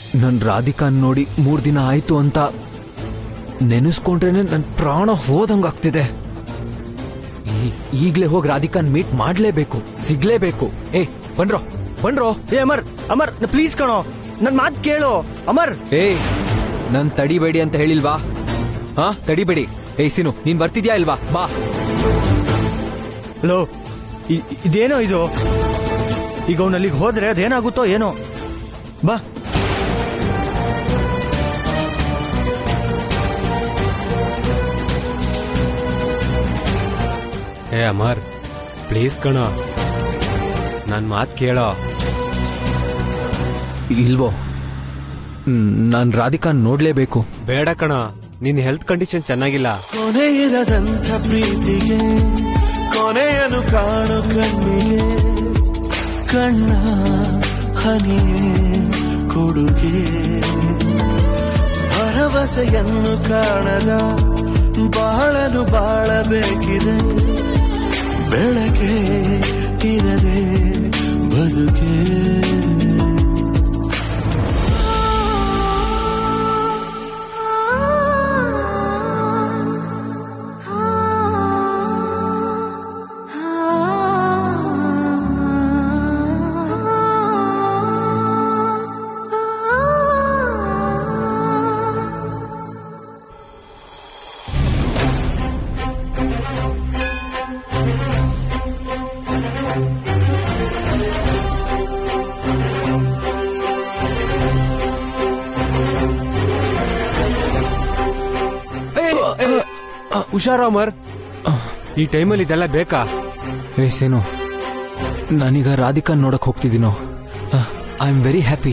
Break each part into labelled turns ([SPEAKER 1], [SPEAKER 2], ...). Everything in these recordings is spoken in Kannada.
[SPEAKER 1] ನನ್ ರಾಧಿಕಾನ್ ನೋಡಿ 3 ದಿನ ಆಯ್ತು ಅಂತ ನೆನೆಸ್ಕೊಂಡ್ರೇನೆ ನನ್ ಪ್ರಾಣ ಹೋದಂಗಾಗ್ತಿದೆ. ಈಗ್ಲೇ ಹೋಗಿ ರಾಧಿಕಾನ್ ಮೀಟ್ ಮಾಡ್ಲೇಬೇಕು, ಸಿಗ್ಲೇಬೇಕು. ಬನ್ರೋ ಬನ್ರೋ.
[SPEAKER 2] ಅಮರ್ ಅಮರ್ ಪ್ಲೀಸ್ ಕಣೋ, ನನ್ ಮಾತ್ ಕೇಳು ಅಮರ್.
[SPEAKER 1] ನನ್ ತಡಿಬೇಡಿ ಅಂತ ಹೇಳಿಲ್ವಾ? ತಡಿಬೇಡಿ. ಸೀನು, ನೀನ್ ಬರ್ತಿದ್ಯಾ ಇಲ್ವಾ? ಬಾ.
[SPEAKER 2] ಹಲೋ, ಇದೇನೋ ಇದು? ಈಗ ಅವನಲ್ಲಿಗೆ ಹೋದ್ರೆ ಅದೇನಾಗುತ್ತೋ ಏನೋ. ಬಾ.
[SPEAKER 3] ಅಮರ್ ಪ್ಲೀಸ್ ಕಣ, ನನ್ ಮಾತ್ ಕೇಳೋ.
[SPEAKER 1] ಇಲ್ವೋ? ನಾನ್ ರಾಧಿಕಾನ್ ನೋಡ್ಲೇಬೇಕು.
[SPEAKER 3] ಬೇಡ ಕಣ, ನಿನ್ ಹೆಲ್ತ್ ಕಂಡೀಷನ್ ಚೆನ್ನಾಗಿಲ್ಲ.
[SPEAKER 4] ಕೊನೆ ಇರದಂಥ ಪ್ರೀತಿಗೆ ಕೊನೆಯನ್ನು ಕಾಣೋ ಕಣ್ಣಿಗೆ ಕಣ್ಣ ಹನಿಯೇ ಕೊಡುಗೆ. ಭರವಸೆಯನ್ನು ಕಾಣದ ಬಾಳನು ಬಾಳಬೇಕಿದೆ. ಬೆಳಕೆ ಇರದೆ ಬದುಕೆ.
[SPEAKER 3] ಹುಷಾರು ಅಮರ್, ಈ ಟೈಮಲ್ಲಿ ಇದೆಲ್ಲ ಬೇಕಾ?
[SPEAKER 1] ಸೇನು, ನಾನೀಗ ರಾಧಿಕಾನ್ ನೋಡಕ್ ಹೋಗ್ತಿದ್ದೀನೋ. I am very happy.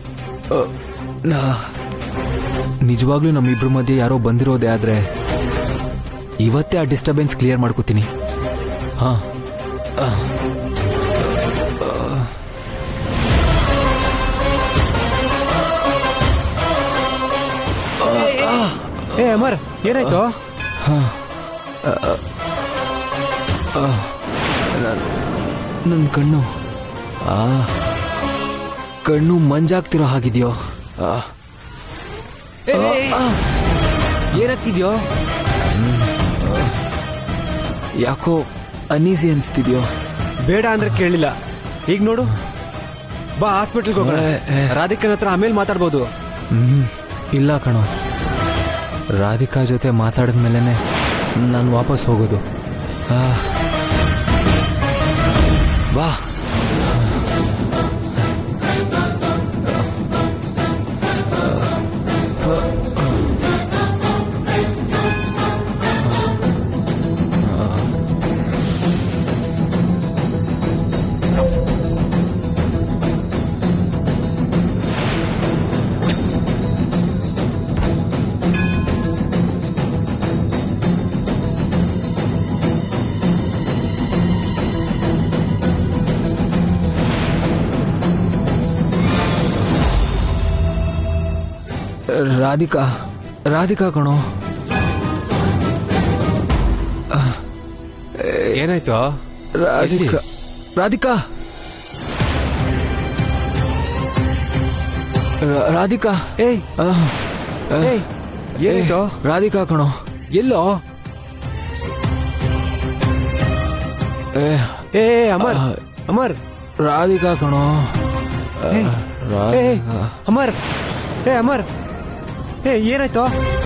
[SPEAKER 1] ನಿಜವಾಗ್ಲೂ ನಮ್ಮಿಬ್ರ ಮಧ್ಯೆ ಯಾರೋ ಬಂದಿರೋದೇ ಆದ್ರೆ ಇವತ್ತೇ ಆ ಡಿಸ್ಟರ್ಬೆನ್ಸ್ ಕ್ಲಿಯರ್ ಮಾಡ್ಕೋತೀನಿ.
[SPEAKER 3] ಅಮರ್ ಏನಾಯ್ತು?
[SPEAKER 1] ನನ್ನ ಕಣ್ಣು ಮಂಜಾಗ್ತಿರೋ ಹಾಗಿದ್ಯೋ?
[SPEAKER 3] ಏನಾಗ್ತಿದ್ಯೋ?
[SPEAKER 1] ಯಾಕೋ ಅನೀಸಿ ಅನ್ಸ್ತಿದ್ಯೋ?
[SPEAKER 3] ಬೇಡ ಅಂದ್ರೆ ಕೇಳಿಲ್ಲ. ಈಗ ನೋಡು, ಬಾ ಹಾಸ್ಪಿಟಲ್ಗೆ ಹೋಗೋಣ. ರಾಧಿಕನ್ ಹತ್ರ ಆಮೇಲೆ ಮಾತಾಡ್ಬೋದು.
[SPEAKER 1] ಇಲ್ಲ ಕಣೋ, ರಾಧಿಕಾ ಜೊತೆ ಮಾತಾಡಿದ್ಮೇಲೆ ನಾನು ವಾಪಸ್ ಹೋಗೋದು. ಬಾ. ರಾಧಿಕಾ ಕಣೋ.
[SPEAKER 3] ಏನಾಯ್ತು?
[SPEAKER 1] ರಾಧಿಕಾ
[SPEAKER 3] ಏನಾಯ್ತು?
[SPEAKER 1] ರಾಧಿಕಾ ಕಣೋ.
[SPEAKER 3] ಎಲ್ಲೋ? ಅಮರ್ ಅಮರ್
[SPEAKER 1] ರಾಧಿಕಾ ಕಣೋ.
[SPEAKER 3] ಅಮರ್ ಅಮರ್ ಏನಾಯ್ತು?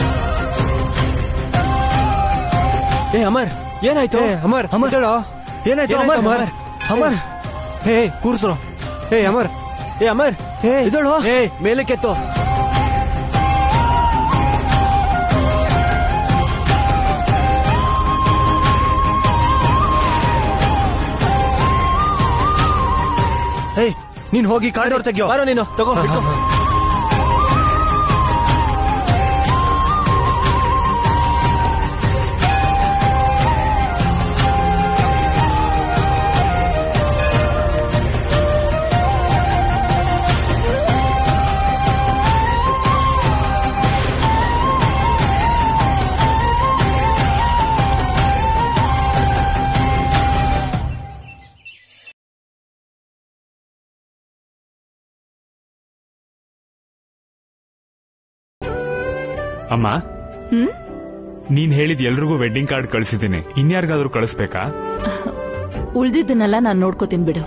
[SPEAKER 3] ಅಮರ್ ಏನಾಯ್ತು? ಅಮರ್ ಅಮರ್
[SPEAKER 2] ಏನಾಯ್ತು? ಅಮರ್ ಅಮರ್
[SPEAKER 3] ಕೂರ್ಸ್ರು. ಅಮರ್ ಅಮರ್
[SPEAKER 2] ಇದಳು
[SPEAKER 3] ಮೇಲೆ ಕೆತ್ತು.
[SPEAKER 2] ನೀನ್ ಹೋಗಿ ಕಾರಿಡೋರ್ ತೆಗಿಯೋ.
[SPEAKER 3] ಬಾರೋ ನೀನು, ತಗೋ.
[SPEAKER 5] ಅಮ್ಮ, ನೀನ್ ಹೇಳಿದ ಎಲ್ರಿಗೂ ವೆಡ್ಡಿಂಗ್ ಕಾರ್ಡ್ ಕಳಿಸಿದ್ದೀನಿ. ಇನ್ಯಾರಿಗಾದ್ರೂ ಕಳಿಸ್ಬೇಕಾ?
[SPEAKER 6] ಉಳ್ದಿದ್ದನ್ನೆಲ್ಲ ನಾನ್ ನೋಡ್ಕೋತೀನಿ ಬಿಡು.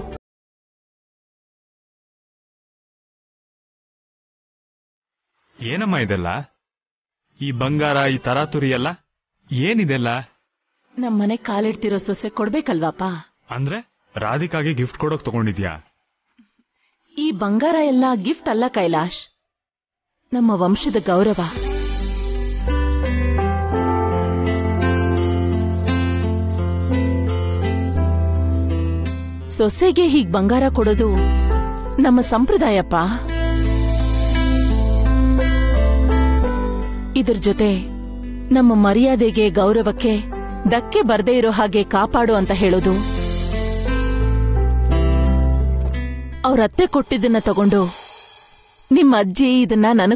[SPEAKER 5] ಏನಮ್ಮ ಇದೆಲ್ಲ? ಈ ಬಂಗಾರ, ಈ ತರಾತುರಿ ಎಲ್ಲ ಏನಿದೆಲ್ಲ?
[SPEAKER 6] ನಮ್ಮನೆ ಕಾಲಿಡ್ತಿರೋ ಸೊಸೆ ಕೊಡ್ಬೇಕಲ್ವಾಪ?
[SPEAKER 5] ಅಂದ್ರೆ ರಾಧಿಕಾಗೆ ಗಿಫ್ಟ್ ಕೊಡೋಕ್ ತಗೊಂಡಿದ್ಯಾ?
[SPEAKER 6] ಈ ಬಂಗಾರ ಎಲ್ಲ ಗಿಫ್ಟ್ ಅಲ್ಲ ಕೈಲಾಶ್, ನಮ್ಮ ವಂಶದ ಗೌರವ. ಸೊಸೆಗೆ ಹೀಗ್ ಬಂಗಾರ ಕೊಡೋದು ನಮ್ಮ ಸಂಪ್ರದಾಯಪ್ಪ. ಇದ್ರ ಜೊತೆ ನಮ್ಮ ಮರ್ಯಾದೆಗೆ, ಗೌರವಕ್ಕೆ ಧಕ್ಕೆ ಬರ್ದೇ ಇರೋ ಹಾಗೆ ಕಾಪಾಡು ಅಂತ ಹೇಳೋದು. ಅವ್ರ ಅತ್ತೆ ಕೊಟ್ಟಿದ್ದನ್ನ ತಗೊಂಡು ನಿಮ್ಮ ಅಜ್ಜಿ ಇದನ್ನ ನನಗ್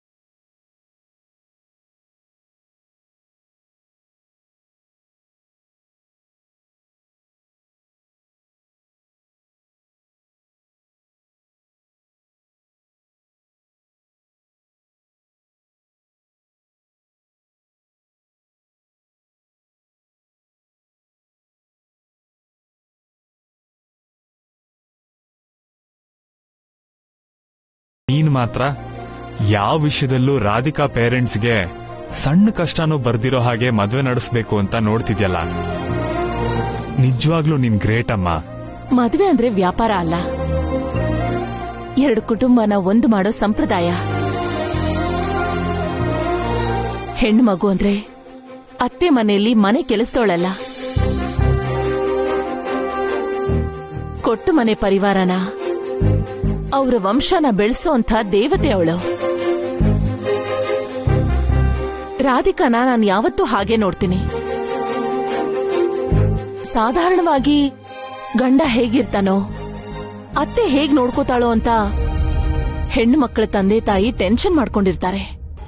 [SPEAKER 5] ನೀನ್ ಮಾತ್ರ ಯಾವ ವಿಷಯದಲ್ಲೂ ರಾಧಿಕಾ ಪೇರೆಂಟ್ಸ್ಗೆ ಸಣ್ಣ ಕಷ್ಟನೂ ಬರ್ದಿರೋ ಹಾಗೆ ಮದ್ವೆ ನಡೆಸ್ಬೇಕು ಅಂತ ನೋಡ್ತಿದ್ಯಲ್ಲ. ನಿಜವಾಗ್ಲೂ ನೀನ್ ಗ್ರೇಟ್ ಅಮ್ಮ.
[SPEAKER 6] ಮದ್ವೆ ಅಂದ್ರೆ ವ್ಯಾಪಾರ ಅಲ್ಲ, ಎರಡು ಕುಟುಂಬನ ಒಂದು ಮಾಡೋ ಸಂಪ್ರದಾಯ. ಹೆಣ್ಣು ಮಗು ಅಂದ್ರೆ ಅತ್ತೆ ಮನೆಯಲ್ಲಿ ಮನೆ ಕೆಲಸದೋಳಲ್ಲ, ಕೊಟ್ಟು ಮನೆ ಪರಿವಾರನ, ಅವರ ವಂಶನ ಬೆಳೆಸೋಂಥ ದೇವತೆ ಅವಳು. ರಾಧಿಕಾನ ನಾನು ಯಾವತ್ತೂ ಹಾಗೆ ನೋಡ್ತೀನಿ. ಸಾಧಾರಣವಾಗಿ ಗಂಡ ಹೇಗಿರ್ತಾನೋ, ಅತ್ತೆ ಹೇಗ್ ನೋಡ್ಕೋತಾಳೋ ಅಂತ ಹೆಣ್ಣು ಮಕ್ಕಳ ತಂದೆ ತಾಯಿ ಟೆನ್ಷನ್ ಮಾಡ್ಕೊಂಡಿರ್ತಾರೆ.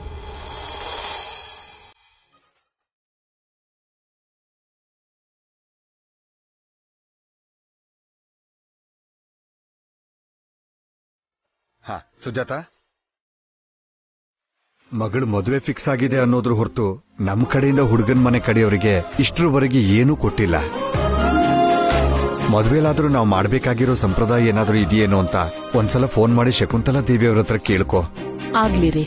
[SPEAKER 7] ಸುಜಾತ, ಮಗಳು ಮದುವೆ ಫಿಕ್ಸ್ ಆಗಿದೆ ಅನ್ನೋದ್ರ ಹೊರತು ನಮ್ ಕಡೆಯಿಂದ ಹುಡುಗನ್ ಮನೆ ಕಡೆಯವರಿಗೆ ಇಷ್ಟರವರೆಗೆ ಏನೂ ಕೊಟ್ಟಿಲ್ಲ. ಮದುವೆಲಾದ್ರೂ ನಾವು ಮಾಡ್ಬೇಕಾಗಿರೋ ಸಂಪ್ರದಾಯ ಏನಾದ್ರೂ ಇದೆಯೇನೋ ಅಂತ ಒಂದ್ಸಲ ಫೋನ್ ಮಾಡಿ ಶಕುಂತಲಾ ದೇವಿಯವ್ರ ಹತ್ರ ಕೇಳ್ಕೊ.
[SPEAKER 6] ಆಗ್ಲಿರಿ.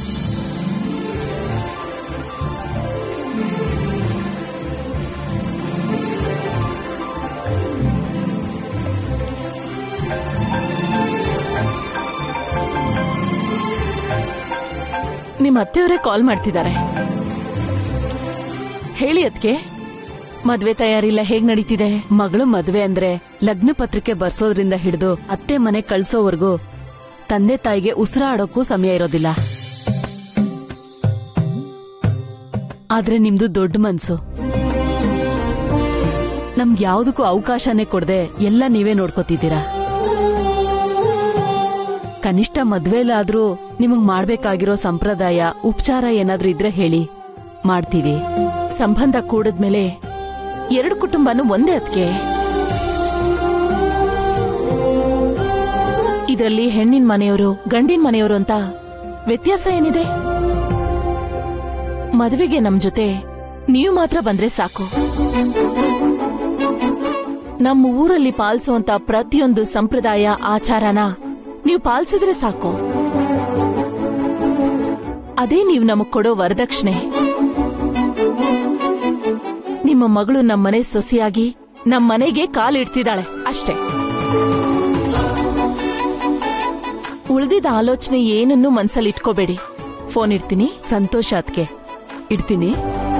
[SPEAKER 6] ನಿಮ್ಮ ಅತ್ತೆಯವರೇ ಕಾಲ್ ಮಾಡ್ತಿದ್ದಾರೆ. ಹೇಳಿ ಅದ್ಕೆ, ಮದ್ವೆ ತಯಾರಿಲ್ಲ ಹೇಗ್ ನಡೀತಿದೆ?
[SPEAKER 8] ಮಗಳು ಮದ್ವೆ ಅಂದ್ರೆ ಲಗ್ನ ಪತ್ರಿಕೆ ಬರ್ಸೋದ್ರಿಂದ ಹಿಡಿದು ಅತ್ತೆ ಮನೆ ಕಳ್ಸೋವರೆಗೂ ತಂದೆ ತಾಯಿಗೆ ಉಸಿರಾಡೋಕ್ಕೂ ಸಮಯ ಇರೋದಿಲ್ಲ. ಆದ್ರೆ ನಿಮ್ದು ದೊಡ್ಡ ಮನ್ಸು. ನಮ್ಗೆ ಯಾವ್ದಕ್ಕೂ ಅವಕಾಶನೇ ಕೊಡದೆ ಎಲ್ಲ ನೀವೇ ನೋಡ್ಕೋತಿದ್ದೀರಾ. ಕನಿಷ್ಠ ಮದ್ವೆಲಾದ್ರೂ ನಿಮಗ್ ಮಾಡ್ಬೇಕಾಗಿರೋ ಸಂಪ್ರದಾಯ, ಉಪಚಾರ ಏನಾದ್ರೂ ಇದ್ರೆ ಹೇಳಿ, ಮಾಡ್ತೀವಿ.
[SPEAKER 6] ಸಂಬಂಧ ಕೂಡದ್ಮೇಲೆ ಎರಡು ಕುಟುಂಬನೂ ಒಂದೇ. ಅದಕ್ಕೆ ಇದರಲ್ಲಿ ಹೆಣ್ಣಿನ ಮನೆಯವರು ಗಂಡಿನ ಮನೆಯವರು ಅಂತ ವ್ಯತ್ಯಾಸ ಏನಿದೆ? ಮದುವೆಗೆ ನಮ್ ಜೊತೆ ನೀವು ಮಾತ್ರ ಬಂದ್ರೆ ಸಾಕು. ನಮ್ಮ ಊರಲ್ಲಿ ಪಾಲಿಸುವಂತ ಪ್ರತಿಯೊಂದು ಸಂಪ್ರದಾಯ, ಆಚಾರನ ನೀವು ಪಾಲಿಸಿದ್ರೆ ಸಾಕು. ಅದೇ ನೀವು ನಮಗ್ ಕೊಡೋ ವರದಕ್ಷಿಣೆ. ನಿಮ್ಮ ಮಗಳು ನಮ್ಮನೆ ಸೊಸೆಯಾಗಿ ನಮ್ಮನೆಗೆ ಕಾಲಿಡ್ತಿದ್ದಾಳೆ ಅಷ್ಟೇ. ಉಳಿದಿದ್ದ ಆಲೋಚನೆ ಏನನ್ನೂ ಮನ್ಸಲ್ಲಿ ಇಟ್ಕೋಬೇಡಿ. ಫೋನ್ ಇಡ್ತೀನಿ.
[SPEAKER 8] ಸಂತೋಷ ಅದ್ಕೆ, ಇಡ್ತೀನಿ.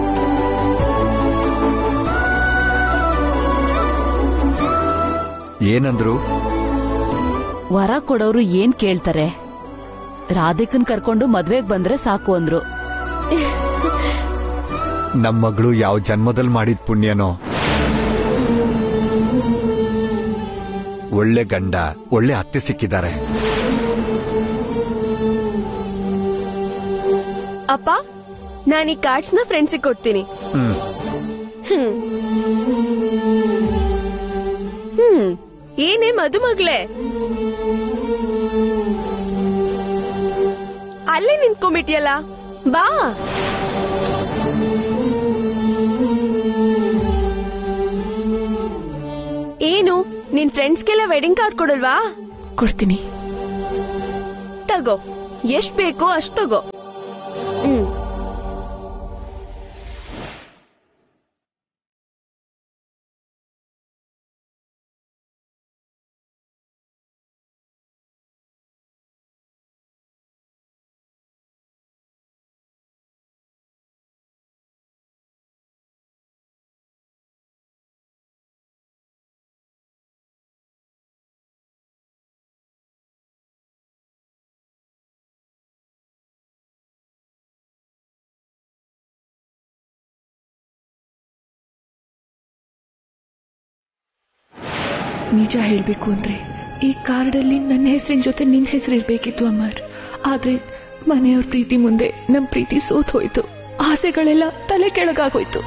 [SPEAKER 7] ಏನಂದ್ರು?
[SPEAKER 8] ವರ ಕೊಡೋರು ಏನ್ ಕೇಳ್ತಾರೆ, ರಾಧಿಕನ್ ಕರ್ಕೊಂಡು ಮದ್ವೆಗ್ ಬಂದ್ರೆ ಸಾಕು ಅಂದ್ರು.
[SPEAKER 7] ನಮ್ಮ ಮಗಳು ಯಾವ ಜನ್ಮದಲ್ಲಿ ಮಾಡಿದ ಪುಣ್ಯನೋ. ಒಳ್ಳೆ ಗಂಡ, ಒಳ್ಳೆ ಅತ್ತೆ ಸಿಕ್ಕಿದ್ದಾರೆ.
[SPEAKER 9] ಅಪ್ಪ, ನಾನು ಈ ಕಾರ್ಡ್ಸ್ ನ ಫ್ರೆಂಡ್ಸಿಗೆ ಕೊಡ್ತೀನಿ. ಏನೇ ಮದುಮಗಳೇ, ಅಲ್ಲೇ ನಿಂತ್ಕೊಂಡ್ಬಿಟ್ಟಿಯಲ್ಲ, ಬಾ. ಏನು ನಿನ್ ಫ್ರೆಂಡ್ಸ್ಗೆಲ್ಲ ವೆಡ್ಡಿಂಗ್ ಕಾರ್ಡ್ ಕೊಡಲ್ವಾ?
[SPEAKER 10] ಕೊಡ್ತೀನಿ.
[SPEAKER 9] ತಗೋ, ಎಷ್ಟ್ ಬೇಕೋ ಅಷ್ಟ್ ತಗೋ.
[SPEAKER 10] ನಿಜ ಹೇಳ್ಬೇಕು ಅಂದ್ರೆ ಈ ಕಾರ್ಡಲ್ಲಿ ನನ್ನ ಹೆಸರಿನ ಜೊತೆ ನಿನ್ನ ಹೆಸರು ಇರ್ಬೇಕಿತ್ತು ಅಮರ್. ಆದ್ರೆ ಮನೆಯವ್ರ ಪ್ರೀತಿ ಮುಂದೆ ನಮ್ ಪ್ರೀತಿ ಸೋತ್ ಹೋಯ್ತು. ಆಸೆಗಳೆಲ್ಲ ತಲೆ ಕೆಳಗಾಗೋಯ್ತು.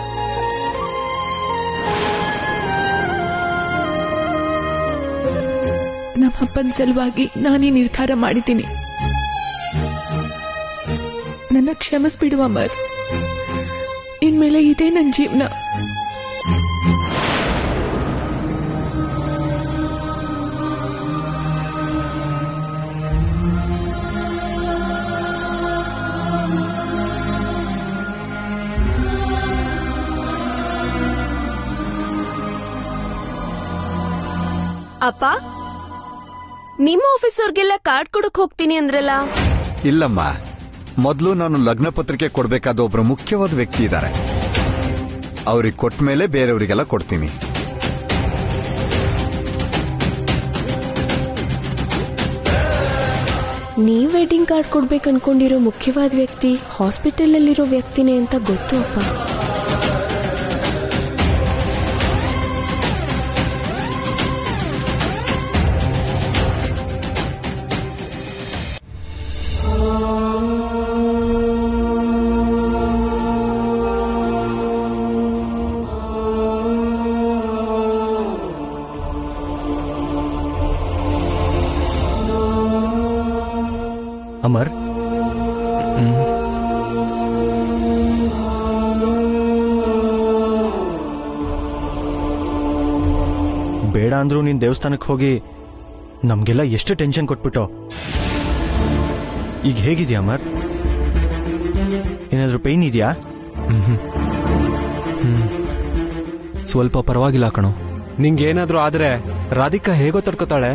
[SPEAKER 10] ನಮ್ಮ ಅಪ್ಪನ ಸಲುವಾಗಿ ನಾನೀ ನಿರ್ಧಾರ ಮಾಡಿದ್ದೀನಿ. ನನ್ನ ಕ್ಷಮಿಸ್ಬಿಡು ಅಮರ್. ಇನ್ಮೇಲೆ ಇದೇ ನನ್ನ ಜೀವನ.
[SPEAKER 9] ಅಪ್ಪ, ನಿಮ್ಮ ಆಫೀಸರ್ಗೆಲ್ಲ ಕಾರ್ಡ್ ಕೊಡಕ್ ಹೋಗ್ತೀನಿ ಅಂದ್ರಲ್ಲ?
[SPEAKER 7] ಇಲ್ಲಮ್ಮ, ಮೊದಲು ನಾನು ಲಗ್ನ ಪತ್ರಿಕೆ ಕೊಡ್ಬೇಕಾದ ಒಬ್ರು ಮುಖ್ಯವಾದ ವ್ಯಕ್ತಿ ಇದ್ದಾರೆ. ಅವ್ರಿಗೆ ಕೊಟ್ಟ ಮೇಲೆ ಬೇರೆಯವರಿಗೆಲ್ಲ ಕೊಡ್ತೀನಿ.
[SPEAKER 9] ನೀವ್ ವೆಡ್ಡಿಂಗ್ ಕಾರ್ಡ್ ಕೊಡ್ಬೇಕು ಅನ್ಕೊಂಡಿರೋ ಮುಖ್ಯವಾದ ವ್ಯಕ್ತಿ ಹಾಸ್ಪಿಟಲ್ ಅಲ್ಲಿರೋ ವ್ಯಕ್ತಿನೇ ಅಂತ ಗೊತ್ತು ಅಪ್ಪ.
[SPEAKER 2] ಅಮರ್, ಬೇಡ ಅಂದ್ರೂ ನೀನ್ ದೇವಸ್ಥಾನಕ್ಕೆ ಹೋಗಿ ನಮ್ಗೆಲ್ಲ ಎಷ್ಟು ಟೆನ್ಷನ್ ಕೊಟ್ಬಿಟ್ಟು. ಈಗ ಹೇಗಿದ್ಯಾ ಅಮರ್? ಏನಾದ್ರೂ ಪೈನ್ ಇದೆಯಾ?
[SPEAKER 1] ಸ್ವಲ್ಪ ಪರವಾಗಿಲ್ಲ ಕಣೋ.
[SPEAKER 3] ನಿಂಗೇನಾದ್ರೂ ಆದ್ರೆ ರಾಧಿಕಾ ಹೇಗೋ ತಡ್ಕೋತಾಳೆ.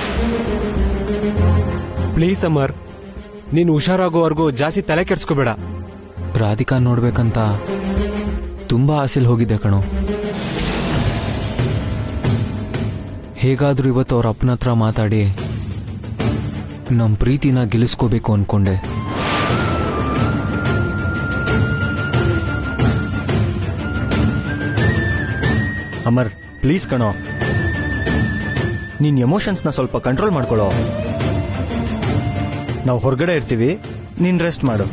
[SPEAKER 3] ಪ್ಲೀಸ್ ಅಮರ್, ನೀನು ಹುಷಾರಾಗೋವರೆಗೂ ಜಾಸ್ತಿ ತಲೆ ಕೆಡ್ಸ್ಕೋಬೇಡ.
[SPEAKER 1] ರಾಧಿಕಾ ನೋಡ್ಬೇಕಂತ ತುಂಬಾ ಆಸೆಲ್ ಹೋಗಿದ್ದೆ ಕಣೋ. ಹೇಗಾದ್ರೂ ಇವತ್ತು ಅವ್ರ ಅಪ್ಪನ ಹತ್ರ ಮಾತಾಡಿ ನಮ್ ಪ್ರೀತಿನ ಗೆಲ್ಲಿಸ್ಕೋಬೇಕು ಅನ್ಕೊಂಡೆ.
[SPEAKER 2] ಅಮರ್, ಪ್ಲೀಸ್ ಕಣೋ, ನಿನ್ ಎಮೋಷನ್ಸ್ನ ಸ್ವಲ್ಪ ಕಂಟ್ರೋಲ್ ಮಾಡ್ಕೊಳ್ಳೋ. ನಾವು ಹೊರಗಡೆ ಇರ್ತೀವಿ, ನೀನ್ ರೆಸ್ಟ್ ಮಾಡು.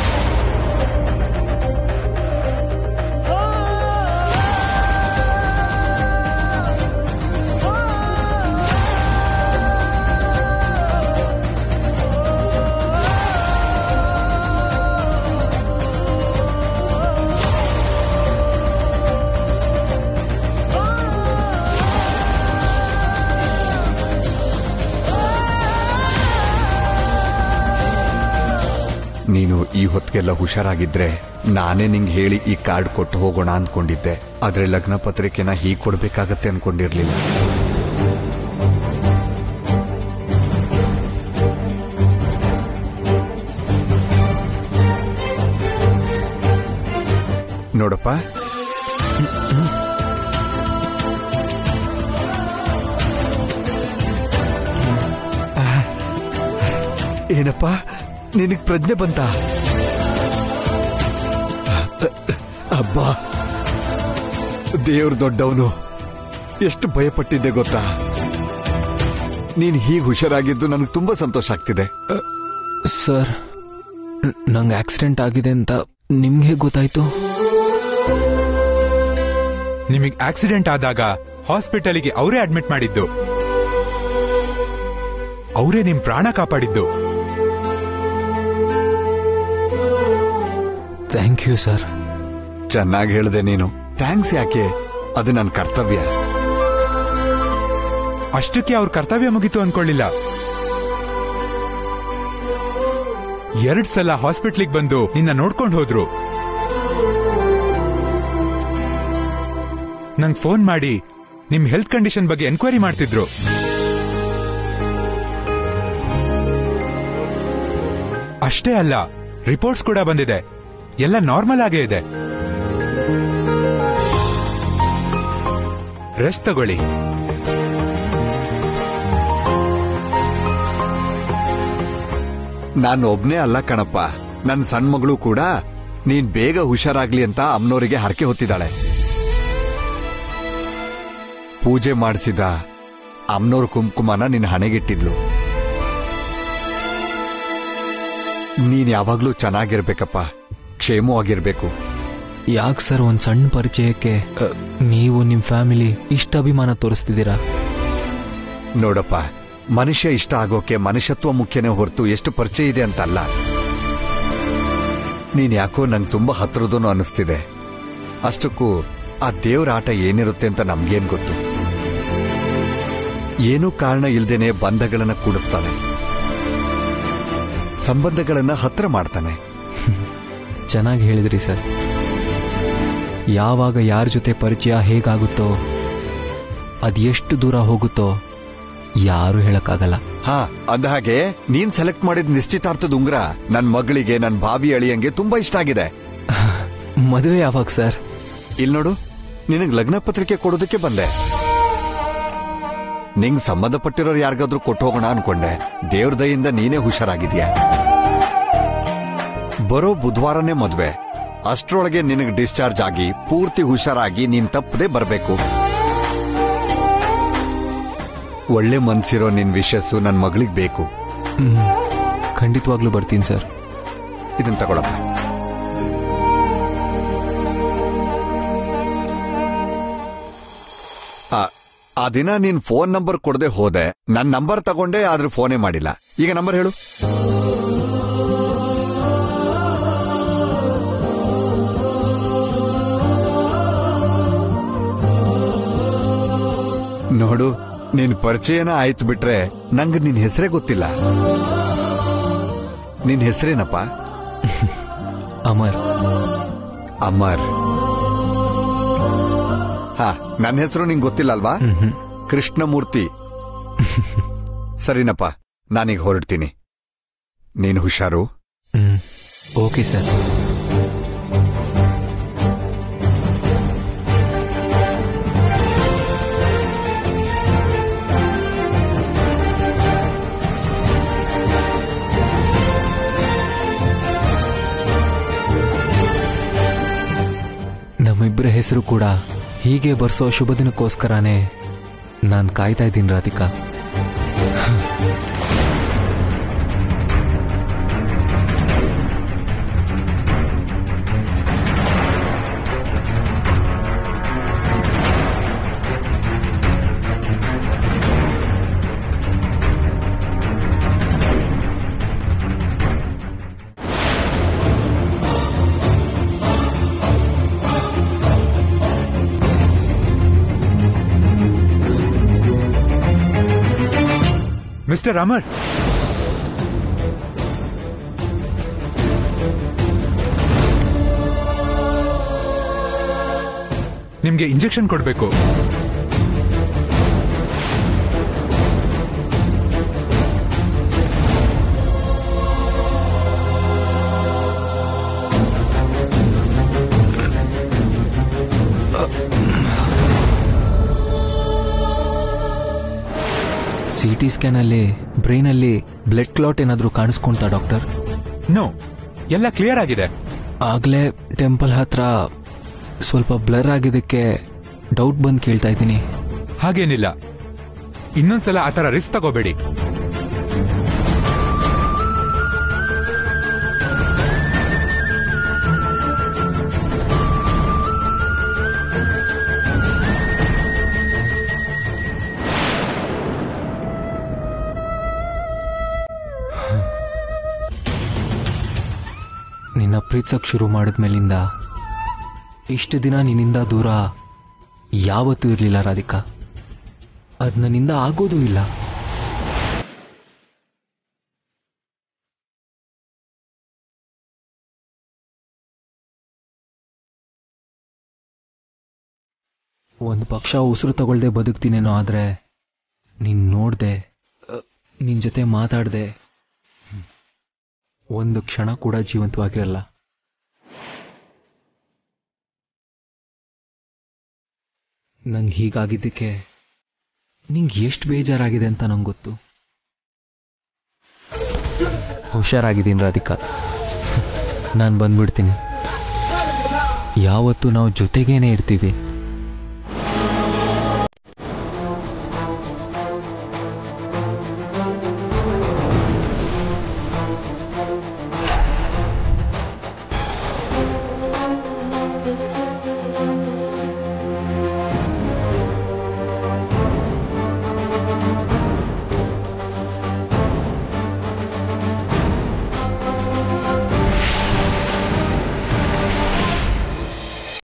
[SPEAKER 7] ನೀನು ಈ ಹೊತ್ತಿಗೆಲ್ಲ ಹುಷಾರಾಗಿದ್ರೆ ನಾನೇ ನಿಂಗೆ ಹೇಳಿ ಈ ಕಾರ್ಡ್ ಕೊಟ್ಟು ಹೋಗೋಣ ಅಂದ್ಕೊಂಡಿದ್ದೆ. ಆದ್ರೆ ಲಗ್ನ ಪತ್ರಿಕೆನ ಹೀಗೆ ಕೊಡ್ಬೇಕಾಗತ್ತೆ ಅನ್ಕೊಂಡಿರ್ಲಿಲ್ಲ. ನೋಡಪ್ಪ, ಏನಪ್ಪ ನಿನಗ್ ಪ್ರಜ್ಞೆ ಬಂತ? ಅಬ್ಬಾ, ದೇವ್ರ ದೊಡ್ಡವನು. ಎಷ್ಟು ಭಯಪಟ್ಟಿದ್ದೆ ಗೊತ್ತಾ? ನೀನ್ ಹೀಗೆ ಹುಷಾರಾಗಿದ್ದು ನನಗೆ ತುಂಬಾ ಸಂತೋಷ ಆಗ್ತಿದೆ.
[SPEAKER 1] ಸರ್, ನಂಗೆ ಆಕ್ಸಿಡೆಂಟ್ ಆಗಿದೆ ಅಂತ ನಿಮ್ಗೆ ಗೊತ್ತಾಯ್ತು?
[SPEAKER 11] ನಿಮಗೆ ಆಕ್ಸಿಡೆಂಟ್ ಆದಾಗ ಹಾಸ್ಪಿಟಲ್ಗೆ ಅವರೇ ಅಡ್ಮಿಟ್ ಮಾಡಿದ್ದು, ಅವರೇ ನಿಮ್ ಪ್ರಾಣ ಕಾಪಾಡಿದ್ದು.
[SPEAKER 1] Thank you sir.
[SPEAKER 7] ಚೆನ್ನಾಗಿ ಹೇಳ್ದೆ ನೀನು. ಥ್ಯಾಂಕ್ಸ್ ಯಾಕೆ, ಅದು ನನ್ನ ಕರ್ತವ್ಯ.
[SPEAKER 11] ಅಷ್ಟಕ್ಕೆ ಅವ್ರ ಕರ್ತವ್ಯ ಮುಗಿತು ಅನ್ಕೊಳ್ಳಿಲ್ಲ. 2 ಸಲ ಹಾಸ್ಪಿಟ್ಲಿಗೆ ಬಂದು ನಿನ್ನ ನೋಡ್ಕೊಂಡು ಹೋದ್ರು. ನಂಗೆ ಫೋನ್ ಮಾಡಿ ನಿಮ್ ಹೆಲ್ತ್ ಕಂಡೀಷನ್ ಬಗ್ಗೆ ಎನ್ಕ್ವೈರಿ ಮಾಡ್ತಿದ್ರು. ಅಷ್ಟೇ ಅಲ್ಲ, ರಿಪೋರ್ಟ್ಸ್ ಕೂಡ ಬಂದಿದೆ. ಎಲ್ಲ ನಾರ್ಮಲ್ ಆಗೇ ಇದೆ. ರೆಸ್ಟ್ ತಗೊಳ್ಳಿ.
[SPEAKER 7] ನಾನು ಒಬ್ನೇ ಅಲ್ಲ ಕಣಪ್ಪ, ನನ್ನ ಸಣ್ಣ ಮಗಳು ಕೂಡ ನೀನ್ ಬೇಗ ಹುಷಾರಾಗ್ಲಿ ಅಂತ ಅಮ್ಮನವರಿಗೆ ಹರಕೆ ಹೊತ್ತಿದ್ದಾಳೆ. ಪೂಜೆ ಮಾಡಿಸಿದ ಅಮ್ಮನವ್ರ ಕುಂಕುಮನ ನಿನ್ನ ಹಣೆಗಿಟ್ಟಿದ್ಲು. ನೀನ್ ಯಾವಾಗ್ಲೂ ಚೆನ್ನಾಗಿರ್ಬೇಕಪ್ಪ, ಕ್ಷೇಮವಾಗಿರ್ಬೇಕು.
[SPEAKER 1] ಯಾಕೆ ಸರ್ ಒಂದ್ ಸಣ್ಣ ಪರಿಚಯಕ್ಕೆ ನೀವು ನಿಮ್ ಫ್ಯಾಮಿಲಿ ಇಷ್ಟ ಅಭಿಮಾನ ತೋರಿಸ್ತಿದ್ದೀರಾ?
[SPEAKER 7] ನೋಡಪ್ಪ, ಮನುಷ್ಯ ಇಷ್ಟ ಆಗೋಕೆ ಮನುಷ್ಯತ್ವ ಮುಖ್ಯನೇ ಹೊರತು ಎಷ್ಟು ಪರಿಚಯ ಇದೆ ಅಂತಲ್ಲ. ನೀನ್ ಯಾಕೋ ನಂಗೆ ತುಂಬಾ ಹತ್ರದನು ಅನಿಸ್ತಿದೆ. ಅಷ್ಟಕ್ಕೂ ಆ ದೇವ್ರ ಆಟ ಏನಿರುತ್ತೆ ಅಂತ ನಮ್ಗೇನ್ ಗೊತ್ತು. ಏನೂ ಕಾರಣ ಇಲ್ದೇನೆ ಬಂಧಗಳನ್ನ ಕೂಡಿಸ್ತಾನೆ, ಸಂಬಂಧಗಳನ್ನ ಹತ್ರ ಮಾಡ್ತಾನೆ.
[SPEAKER 1] ಚೆನ್ನಾಗಿ ಹೇಳಿದ್ರಿ ಸರ್. ಯಾವಾಗ ಯಾರ ಜೊತೆ ಪರಿಚಯ ಹೇಗಾಗುತ್ತೋ, ಅದೆಷ್ಟು ದೂರ ಹೋಗುತ್ತೋ ಯಾರು ಹೇಳಕ್ಕಾಗಲ್ಲ.
[SPEAKER 7] ಹಾ, ಅಂದಹಾಗೆ ನೀನ್ ಸೆಲೆಕ್ಟ್ ಮಾಡಿದ ನಿಶ್ಚಿತಾರ್ಥದ ಉಂಗ್ರ ನನ್ ಮಗಳಿಗೆ, ನನ್ ಭಾವಿ ಅಳಿಯಂಗೆ ತುಂಬಾ ಇಷ್ಟ ಆಗಿದೆ.
[SPEAKER 1] ಮದುವೆ ಯಾವಾಗ ಸರ್?
[SPEAKER 7] ಇಲ್ ನೋಡು, ನಿನಗ್ ಲಗ್ನ ಪತ್ರಿಕೆ ಕೊಡೋದಕ್ಕೆ ಬಂದೆ. ನಿಂಗ್ ಸಂಬಂಧಪಟ್ಟಿರೋರು ಯಾರಿಗಾದ್ರೂ ಕೊಟ್ಟು ಹೋಗೋಣ ಅನ್ಕೊಂಡೆ. ದೇವ್ರ ದಯಿಂದ ನೀನೇ ಹುಷಾರಾಗಿದ್ಯಾ. ಬರೋ ಬುಧವಾರನೇ ಮದ್ವೆ. ಅಷ್ಟ್ರೊಳಗೆ ನಿನಗ್ ಡಿಸ್ಚಾರ್ಜ್ ಆಗಿ ಪೂರ್ತಿ ಹುಷಾರಾಗಿ ನೀನ್ ತಪ್ಪದೆ ಬರ್ಬೇಕು. ಒಳ್ಳೆ ಮನ್ಸಿರೋ ನಿನ್ ವಿಶಸ್ಸು ನನ್ ಮಗಳಿಗೆ ಬೇಕು.
[SPEAKER 1] ಖಂಡಿತವಾಗ್ಲೂ ಬರ್ತೀನಿ ಸರ್.
[SPEAKER 7] ಇದನ್ ತಗೊಳಪ್ಪ. ಆ ದಿನ ನೀನ್ ಫೋನ್ ನಂಬರ್ ಕೊಡದೆ ಹೋದೆ. ನನ್ ನಂಬರ್ ತಗೊಂಡೆ, ಆದ್ರೆ ಫೋನೇ ಮಾಡಿಲ್ಲ. ಈಗ ನಂಬರ್ ಹೇಳು. ನೋಡು, ನಿನ್ ಪರಿಚಯನ ಆಯ್ತು ಬಿಟ್ರೆ ನಂಗೆ ನಿನ್ ಹೆಸರೇ ಗೊತ್ತಿಲ್ಲ. ನಿನ್ ಹೆಸರೇನಪ್ಪ?
[SPEAKER 1] ಅಮರ್.
[SPEAKER 7] ಅಮರ್. ಹಾ, ನನ್ನ ಹೆಸರು ನಿಂಗೆ ಗೊತ್ತಿಲ್ಲ ಅಲ್ವಾ? ಕೃಷ್ಣಮೂರ್ತಿ. ಸರಿನಪ್ಪ, ನಾನೀಗ ಹೊರಡ್ತೀನಿ. ನೀನು ಹುಷಾರು.
[SPEAKER 1] Okay sir. ನಮ್ಮಿಬ್ಬರ ಹೆಸರು ಕೂಡ ಹೀಗೆ ಬರ್ಸೋ ಶುಭ ದಿನಕ್ಕೋಸ್ಕರನೇ ನಾನು ಕಾಯ್ತಾ ಇದ್ದೀನಿ ರಾಧಿಕಾ.
[SPEAKER 11] ಮಿಸ್ಟರ್ ಅಮರ್, ನಿಮ್ಗೆ ಇಂಜೆಕ್ಷನ್ ಕೊಡ್ಬೇಕು.
[SPEAKER 1] ಸಿಟಿ ಸ್ಕ್ಯಾನ್ ಅಲ್ಲಿ ಬ್ರೈನ್ ಅಲ್ಲಿ ಬ್ಲಡ್ ಕ್ಲಾಟ್ ಏನಾದ್ರೂ ಕಾಣಿಸ್ಕೊಂತಾ ಡಾಕ್ಟರ್?
[SPEAKER 11] ನೋ, ಎಲ್ಲ ಕ್ಲಿಯರ್ ಆಗಿದೆ.
[SPEAKER 1] ಆಗ್ಲೇ ಟೆಂಪಲ್ ಹತ್ರ ಸ್ವಲ್ಪ ಬ್ಲರ್ ಆಗಿದ್ದಕ್ಕೆ ಡೌಟ್ ಬಂದು ಕೇಳ್ತಾ ಇದ್ದೀನಿ.
[SPEAKER 11] ಹಾಗೇನಿಲ್ಲ, ಇನ್ನೊಂದ್ಸಲ ಆತರ ರಿಸ್ಕ್ ತಗೋಬೇಡಿ.
[SPEAKER 1] ನಿನ್ನಪ್ಪ ಪ್ರೀತಿಸೋಕೆ ಶುರು ಮಾಡಿದ್ಮೇಲಿಂದ ಇಷ್ಟು ದಿನ ನಿನ್ನಿಂದ ದೂರ ಯಾವತ್ತೂ ಇರಲಿಲ್ಲ ರಾಧಿಕಾ. ಅದು ನನ್ನಿಂದ ಆಗೋದೂ ಇಲ್ಲ. ಒಂದು ಪಕ್ಷ ಉಸಿರು ತಗೊಳ್ದೆ ಬದುಕ್ತೀನೇನೋ, ಆದರೆ ನೀನು ನೋಡ್ದೆ, ನಿನ್ನ ಜೊತೆ ಮಾತಾಡ್ದೆ ಒಂದು ಕ್ಷಣ ಕೂಡ ಜೀವಂತವಾಗಿರಲ್ಲ. ನಂಗೆ ಹೀಗಾಗಿದ್ದಕ್ಕೆ ನಿಂಗೆ ಎಷ್ಟು ಬೇಜಾರಾಗಿದೆ ಅಂತ ನಂಗೆ ಗೊತ್ತು. ಹುಷಾರಾಗಿದ್ದೀನಿ ರಾಧಿಕಾ, ನಾನು ಬಂದ್ಬಿಡ್ತೀನಿ. ಯಾವತ್ತೂ ನಾವು ಜೊತೆಗೇನೆ ಇರ್ತೀವಿ.